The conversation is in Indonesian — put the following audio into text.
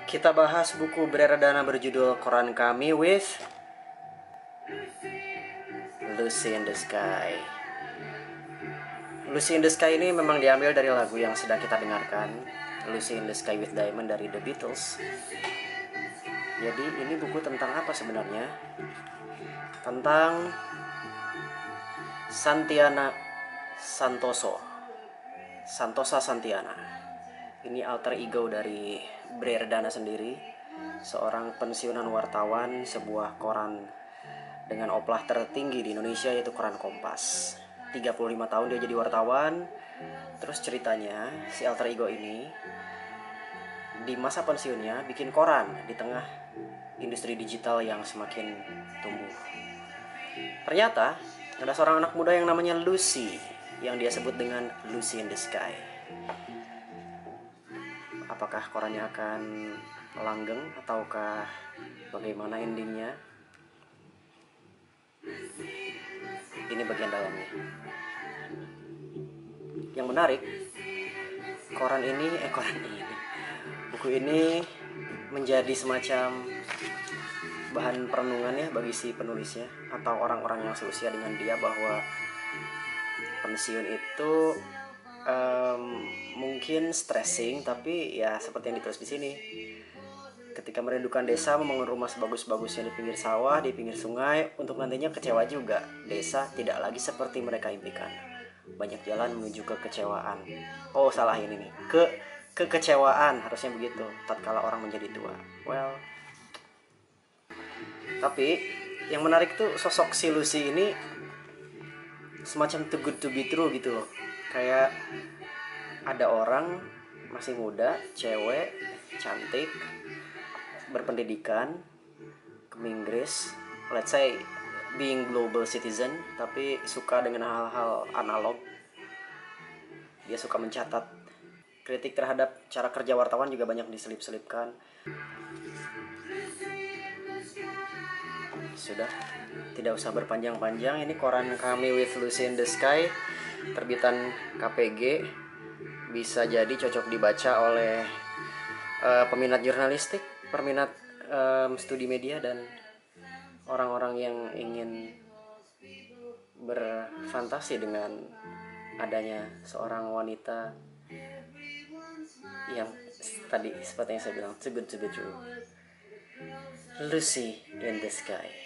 Kita bahas buku beredar berjudul Koran Kami with Lucy in the Sky. Lucy in the Sky ini memang diambil dari lagu yang sedang kita dengarkan, Lucy in the Sky with Diamond dari The Beatles. Jadi ini buku tentang apa sebenarnya? Tentang Santiana Santosa Santiana. Ini alter ego dari Bredana sendiri, seorang pensiunan wartawan sebuah koran dengan oplah tertinggi di Indonesia, yaitu Koran Kompas. 35 tahun dia jadi wartawan. Terus ceritanya si alter ego ini di masa pensiunnya bikin koran di tengah industri digital yang semakin tumbuh. Ternyata ada seorang anak muda yang namanya Lucy, yang dia sebut dengan Lucy in the Sky. Apakah korannya akan langgeng ataukah bagaimana endingnya? Ini bagian dalamnya. Yang menarik, buku ini menjadi semacam bahan perenungan ya bagi si penulisnya atau orang-orang yang seusia dengan dia, bahwa pensiun itu mungkin stressing, tapi ya seperti yang ditulis di sini. Ketika merindukan desa, membangun rumah sebagus-bagusnya di pinggir sawah, di pinggir sungai, untuk nantinya kecewa juga. Desa tidak lagi seperti mereka impikan. Banyak jalan menuju kekecewaan. Oh, salah ini nih. Kekecewaan harusnya begitu tatkala orang menjadi tua. Well, tapi yang menarik tuh sosok si Lucy ini semacam too good to be true gitu loh. Kayak ada orang masih muda, cewek, cantik, berpendidikan, ke Inggris, let's say being global citizen, tapi suka dengan hal-hal analog. Dia suka mencatat. Kritik terhadap cara kerja wartawan juga banyak diselip-selipkan. Sudah, tidak usah berpanjang-panjang. Ini Koran Kami with Lucy in the Sky, terbitan KPG. Bisa jadi cocok dibaca oleh peminat jurnalistik, peminat studi media, dan orang-orang yang ingin berfantasi dengan adanya seorang wanita yang tadi seperti yang saya bilang, too good to be true. Lucy in the Sky.